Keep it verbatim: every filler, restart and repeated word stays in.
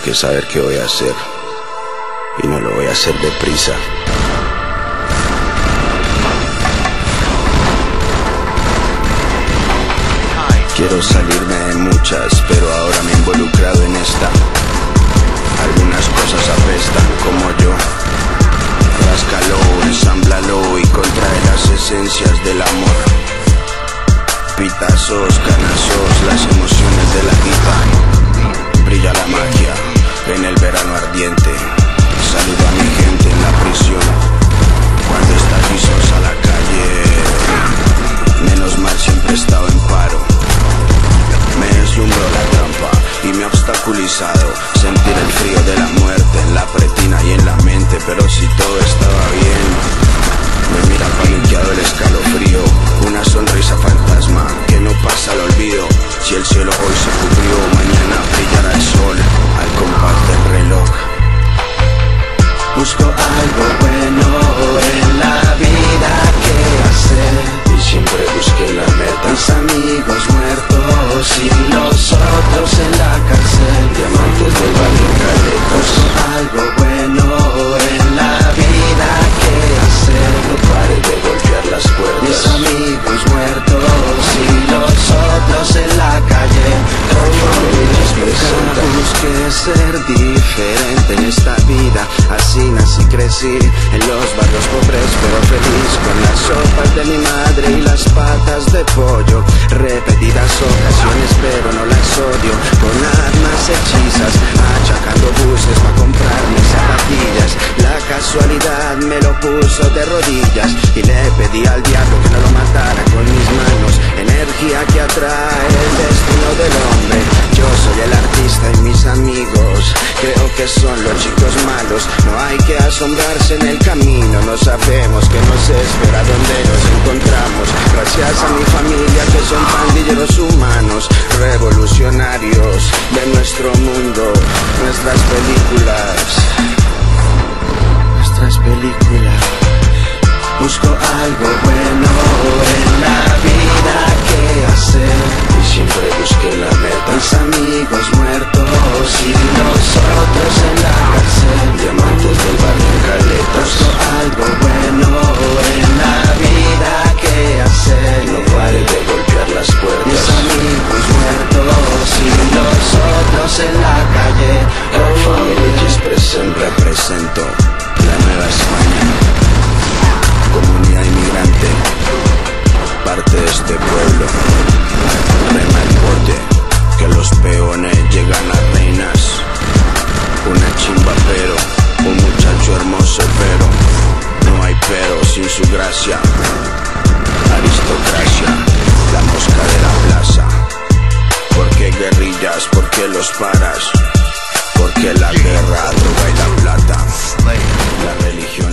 que saber qué voy a hacer, y no lo voy a hacer deprisa. Quiero salirme de muchas, pero ahora me he involucrado en esta. Algunas cosas apestan como yo. Ráscalo, ensámblalo y contrae las esencias del amor. Pitazos, canazos, las emociones de la guitarra. Brilla la magia en el verano ardiente. Saludo a mi gente en la prisión. Cuando estás lisos a la calle, menos mal siempre he estado en paro. Me deslumbró la trampa y me ha obstaculizado sentir el frío de la muerte en la pretina y en la mente. Pero si todo estaba bien, me mira paniqueado el escalofrío. Una sonrisa fantasma que no pasa al olvido. Si el cielo hoy se cubrió, mañana brillará el sol al compás del reloj. Busco algo bueno en la vida que hacer, y siempre busqué la meta. Mis amigos muertos y los otros en la cárcel, diamantes del barrio Caleta. Busco algo bueno en la vida que hacer, no pares de golpear las puertas. Mis amigos muertos y los otros en la calle. Nunca busqué ser diferente en esta vida. Así nací, crecí en los barrios pobres, pero feliz con las sopas de mi madre y las patas de pollo. Repetidas ocasiones, pero no las odio. Con armas hechizas, achacando buses para comprar mis zapatillas. La casualidad me lo puso de rodillas y le pedí al diablo que no lo matara con mis manos. Energía que atrae el destino del hombre. Yo soy el artista y mis amigos creo que son los chicos malos. No hay que asombrarse en el camino, no sabemos qué nos espera, dónde nos encontramos. Gracias a mi familia que son pandilleros humanos, revolucionarios de nuestro mundo. Nuestras películas, nuestras películas. Busco algo bueno en la vida que hacer, y siempre busqué la meta. Mis amigos muertos y los otros en la cárcel, diamantes del barrio Caleta. Busco algo bueno en la vida que hacer, no pares de golpear las puertas. Mis amigos muertos y los otros en la calle. Oh, familia present, represento la nueva España. Comunidad inmigrante, parte de este pueblo. Rema el bote, que los peones llegan a reinas. Una chimba pero, un muchacho hermoso pero, no hay pero sin su gracia. Aristocracia, la mosca de la plaza. ¿Por qué guerrillas? ¿Por qué los paras? Porque la guerra, droga y la plata. La religión